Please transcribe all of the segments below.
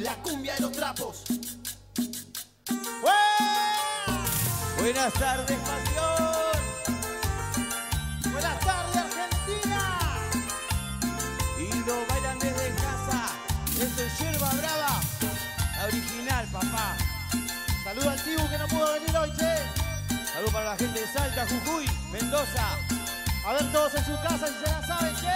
la cumbia y los trapos. Buenas tardes, pasión. Buenas tardes, Argentina. Y lo bailan desde casa. Esto es Yerba Brava, la original, papá. Saludo al Tibu que no pudo venir hoy, che. Saludos para la gente de Salta, Jujuy, Mendoza. A ver todos en su casa si se la saben, che.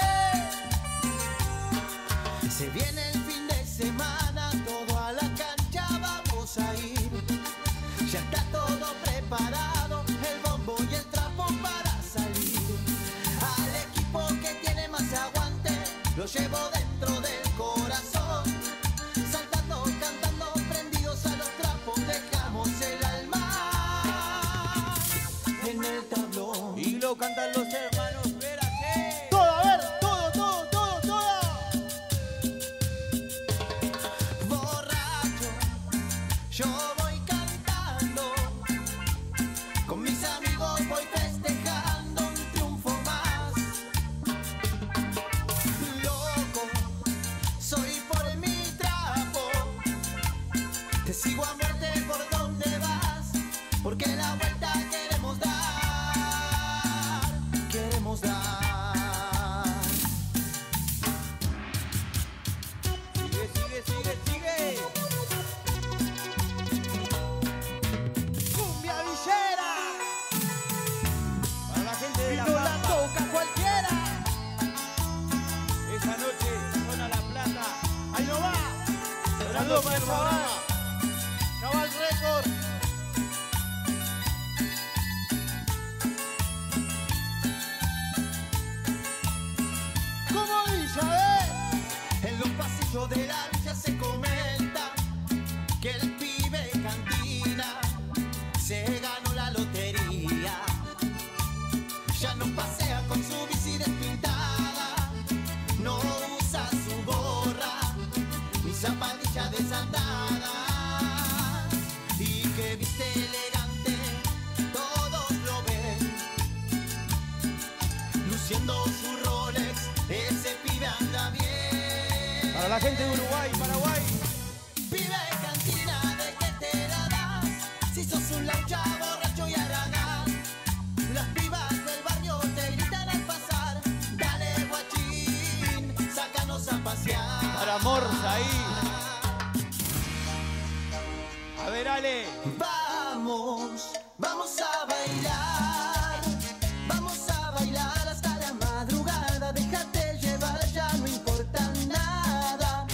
Se viene el fin de semana, todo a la cancha vamos a ir. Ya está todo preparado, el bombo y el trapo para salir. Al equipo que tiene más aguante, lo llevo dentro del corazón. Saltando, cantando, prendidos a los trapos, dejamos el alma en el tablón. Y lo cantan los hermanos Vera, che. Todo, a ver, todo. Borracho, yo voy cantando, con mis amigos voy festejando un triunfo más. Loco, soy por mi trapo, te sigo a muerte por donde vas, porque la vuelta queremos dar, queremos dar. Sigue. ¡Cumbia villera! Para la gente de Y La no la Pampa. toca cualquiera. Esa noche, zona La Plata. Ahí no va. Saludos para el Chaval. Chaval Record. ¿Cómo dice? A ver. En los pasillos de la villa se comenta que el pibe cantina se ganó la lotería. Ya no pasea con su bici despintada, no usa su gorra ni zapatilla desatada, y que viste elegante, todos lo ven, luciendo su Rolex, ese pibe anda bien. Para la gente de Uruguay, Paraguay. Pibe cantina, ¿de qué te la das? Si sos un laucha, borracho y haragán. Las pibas del barrio te gritan al pasar. Dale, guachín, sácanos a pasear. Para Morsa ahí. A ver, Ale. Vamos a bailar. Vamos a bailar hasta la madrugada. Déjate llevar, ya no importa nada.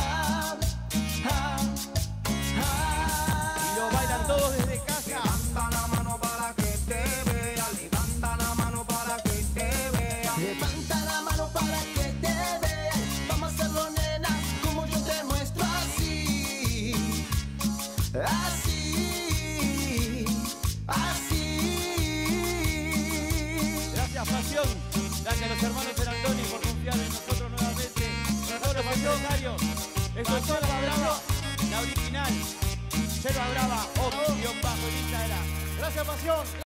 Y lo bailan todos desde casa. Levanta la mano para que te vea, levanta la mano para que te vea. Levanta la mano para que te vea. Vamos a hacerlo, nena, como yo te muestro así. Así. Gracias, pasión. Gracias a los hermanos Serandoni por confiar en nosotros nuevamente. A todos los empresarios. Esto es Yerba Brava, la original. Yerba Brava, _en Instagram. Gracias, pasión.